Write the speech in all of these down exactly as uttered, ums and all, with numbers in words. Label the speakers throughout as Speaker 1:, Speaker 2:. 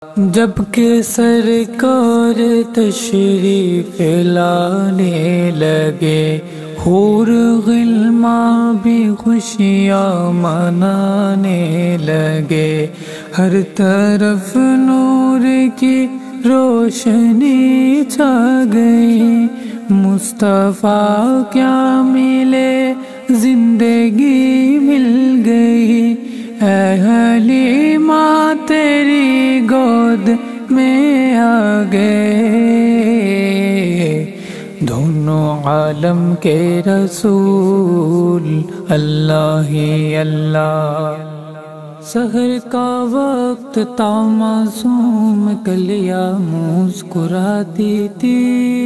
Speaker 1: جب کہ سرکار تشریف لانے لگے، حور غلماں بھی خوشیاں منانے لگے، ہر طرف نور کی روشنی چھا گئی، مصطفیٰ کیا ملے زندگی مل گئی، اے حلیمہ تیری گود میں آ گئے، دونوں عالم کے رسول اللہ ہی اللہ۔ سحر کا وقت تھا، معصوم کلیاں مسکراتی تھی،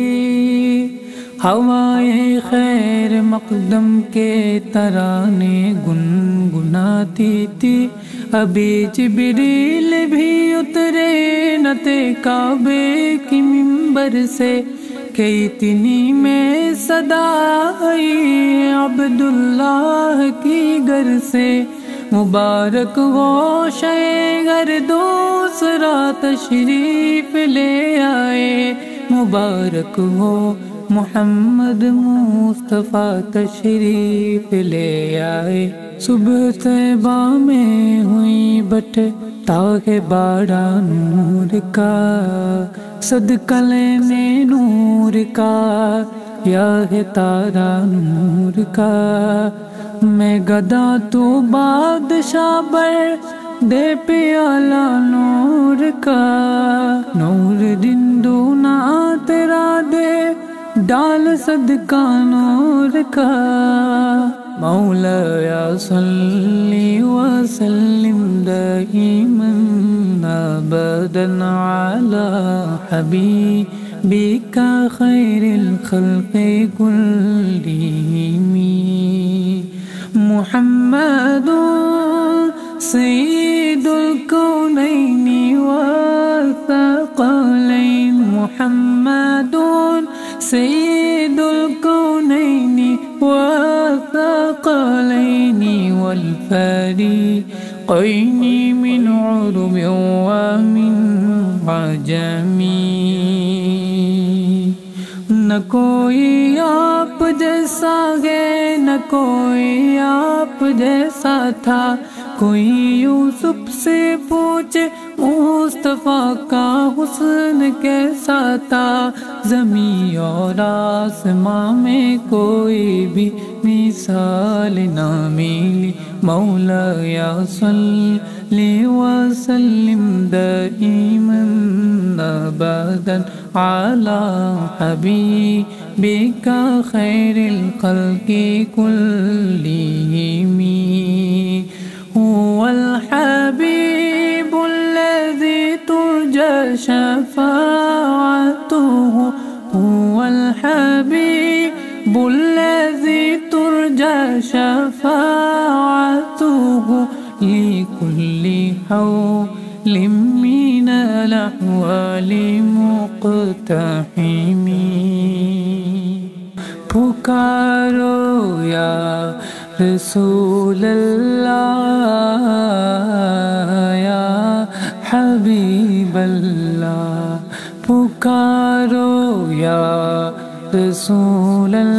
Speaker 1: ہوائیں خیر مقدم کے ترانے گنگناتی تھی، ابھی جبریل بھی اترے نہ تھے کعبے کی منبر سے کہ اتنی میں صدا آئی عبداللہ کی گھر سے، مبارک ہو شہ گھر دوسرا تشریف لے آئے، مبارک ہو محمد مصطفیٰ تشریف لے آئے، صبح طیبہ میں ہوئی بٹ تاغ باڑا نور کا، صدقہ لینے نور کا، یا ہے تارا نور کا، میں گدا تو بادشاہ بر دے پیالہ نور کا، نور دن دونا تیرا دے ڈال صدقہ نور کا، مولا صلی وسلم دائما ابدا علی حبیبک خیر الخلق کلہم، محمد سید الکونین والثقلین، محمد سید الکونین والثقلین والفریقین من عرب ومن عجم، نہ کوئی آپ جیسا ہے نہ کوئی آپ جیسا تھا، کوئی یوسف سے پوچھے مصطفیٰ کا حسن کیسا تھا، زمین اور آسماں میں کوئی بھی مثال نہ ملی، مولا یا صلی وسلم دائما ابدا علی حبیبک خیر الخلق کلہم، هو الحبیب الذی ترجى شفاعته، هو الحبیب الذی ترجى شفاعته، لكل حول من الأحوال مقتحم، پکارو یا رسول اللہ یا حبیب اللہ، پکارو یا رسول اللہ